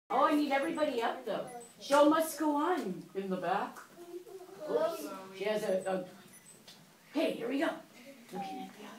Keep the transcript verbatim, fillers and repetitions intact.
Oh, I need everybody up though. Show must go on in the back. Oops. She has a, a... Hey, here we go. Looking at the